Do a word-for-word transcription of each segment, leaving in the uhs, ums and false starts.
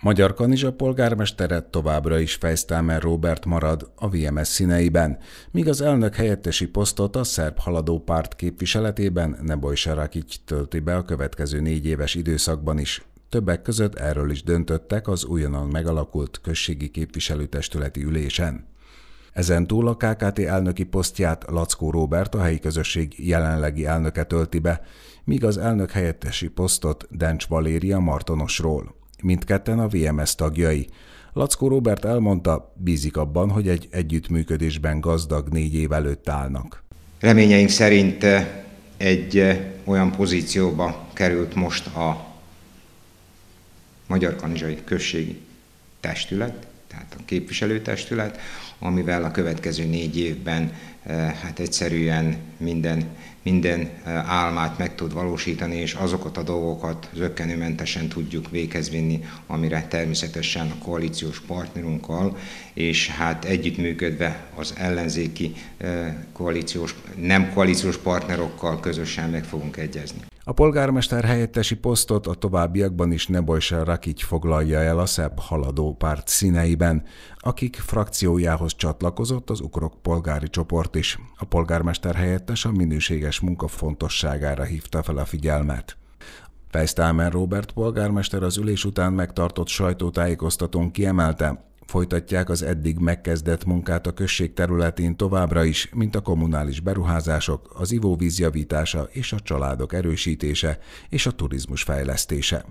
Magyar Kanizsa polgármestere továbbra is Feistámer Róbert marad a vé em es színeiben, míg az elnök helyettesi posztot a szerb haladó párt képviseletében Nebojsa Rakic tölti be a következő négy éves időszakban is. Többek között erről is döntöttek az újonnan megalakult községi képviselőtestületi ülésen. Ezentúl a ká ká té elnöki posztját Laczkó Róbert, a helyi közösség jelenlegi elnöke tölti be, míg az elnök helyettesi posztot Dencs Valéria Martonosról. Mindketten a vé em es tagjai. Laczkó Róbert elmondta, bízik abban, hogy egy együttműködésben gazdag négy év előtt állnak. Reményeink szerint egy olyan pozícióba került most a Magyar Kanizsai Községi Testület, tehát a képviselőtestület, amivel a következő négy évben hát egyszerűen minden, minden álmát meg tud valósítani, és azokat a dolgokat zökkenőmentesen tudjuk véghez vinni, amire természetesen a koalíciós partnerunkkal, és hát együttműködve az ellenzéki koalíciós, nem koalíciós partnerokkal közösen meg fogunk egyezni. A polgármester helyettesi posztot a továbbiakban is Nebojsa Rakic foglalja el a szerb haladó párt színeiben, akik frakciójához csatlakozott az ukrok polgári csoport is. A polgármester helyettes a minőséges munka fontosságára hívta fel a figyelmet. Feistámer Róbert polgármester az ülés után megtartott sajtótájékoztatón kiemelte, folytatják az eddig megkezdett munkát a község területén továbbra is, mint a kommunális beruházások, az ivóvíz javítása és a családok erősítése és a turizmus fejlesztése.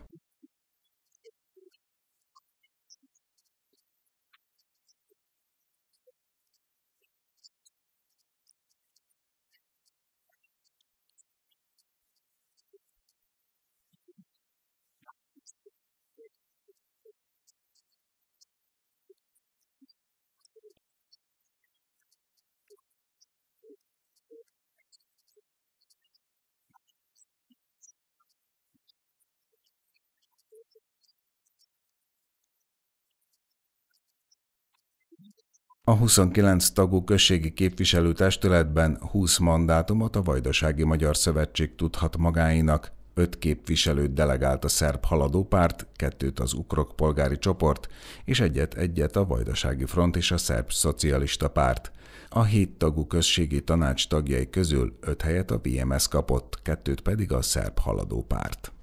A huszonkilenc tagú községi képviselőtestületben húsz mandátumot a Vajdasági Magyar Szövetség tudhat magáénak, öt képviselőt delegált a szerb haladó párt, kettőt az ukrok polgári csoport, és egyet-egyet a Vajdasági Front és a szerb szocialista párt. A hét tagú községi tanács tagjai közül öt helyet a vé em es kapott, kettőt pedig a szerb haladó párt.